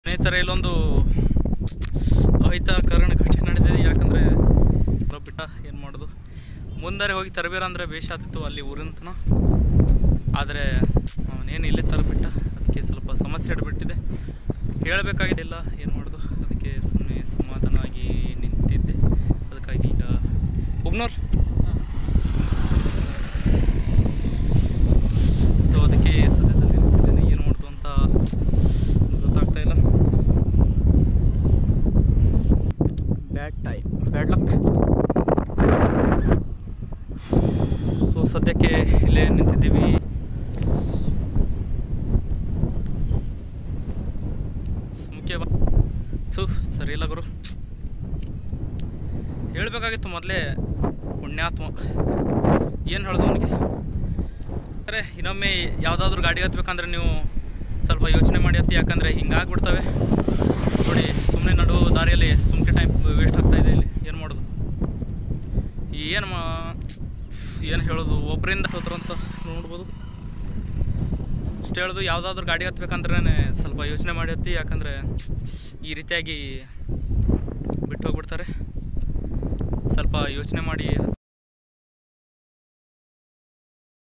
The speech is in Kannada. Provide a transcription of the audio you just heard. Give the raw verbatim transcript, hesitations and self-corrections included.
ಸ್ನೇಹಿತರೆ, ಇಲ್ಲೊಂದು ಅಹಿತಕರಣ ಘಟನೆ ನಡೆದಿದೆ. ಯಾಕಂದರೆ ಬಿಟ್ಟ ಏನು ಮಾಡೋದು, ಮುಂದರೆ ಹೋಗಿ ತರಬೇರ ಅಂದರೆ ಬೇಷ ಆಗ್ತಿತ್ತು ಅಲ್ಲಿ ಊರಿಂತನ. ಆದರೆ ಅವನೇನು ಇಲ್ಲೇ ತರಬಿಟ್ಟ, ಅದಕ್ಕೆ ಸ್ವಲ್ಪ ಸಮಸ್ಯೆ ಹಿಡಿಬಿಟ್ಟಿದೆ. ಹೇಳಬೇಕಾಗಿಲ್ಲ, ಏನು ಮಾಡೋದು, ಅದಕ್ಕೆ ಸುಮ್ಮನೆ ಸಮಾಧಾನವಾಗಿ ನಿಂತಿದ್ದೆ. ಅದಕ್ಕಾಗಿ ಈಗ ಹುಬ್ನೂರ್ ಸೊ ಅದಕ್ಕೆ ಸದ್ಯದಲ್ಲಿ ನಿಂತಿದ್ದೇನೆ. ಏನು ಮಾಡೋದು ಅಂತ ಗೊತ್ತಾಗ್ತಾ ಇಲ್ಲ. Bad time, bad luck. So ಸದ್ಯಕ್ಕೆ ಇಲ್ಲೇ ನಿಂತಿದ್ದೀವಿ. ಮುಖ್ಯ ಥೂ ಸರಿ ಇಲ್ಲ ಗುರು, ಹೇಳಬೇಕಾಗಿತ್ತು ಮೊದಲೇ. ಪುಣ್ಯಾತ್ಮ ಏನು ಹೇಳ್ದು ಅವನಿಗೆ. ಅರೆ ಇನ್ನೊಮ್ಮೆ ಯಾವುದಾದ್ರೂ ಗಾಡಿ ಹತ್ಬೇಕಂದ್ರೆ ನೀವು ಸ್ವಲ್ಪ ಯೋಚನೆ ಮಾಡಿ ಹತ್ತಿ. ಯಾಕಂದರೆ ಹಿಂಗಾಗ್ಬಿಡ್ತವೆ ನೋಡಿ, ಸುಮ್ಮನೆ ನಡು ದಾರಿಯಲ್ಲಿ ಸುಮ್ಮನೆ ಟೈಮ್ ವೇಸ್ಟ್ ಆಗ್ತಾಯಿದೆ. ಇಲ್ಲಿ ಏನು ಮಾಡೋದು, ಏನು ಮಾ ಏನು ಹೇಳೋದು, ಒಬ್ಬರಿಂದ ಹೋದ್ರಂತ ನೋಡ್ಬೋದು. ಅಷ್ಟು ಹೇಳೋದು, ಯಾವುದಾದ್ರೂ ಗಾಡಿ ಹತ್ಬೇಕಂದ್ರೆ ಸ್ವಲ್ಪ ಯೋಚನೆ ಮಾಡಿ ಹತ್ತಿ. ಯಾಕಂದರೆ ಈ ರೀತಿಯಾಗಿ ಬಿಟ್ಟು ಹೋಗ್ಬಿಡ್ತಾರೆ. ಸ್ವಲ್ಪ ಯೋಚನೆ ಮಾಡಿ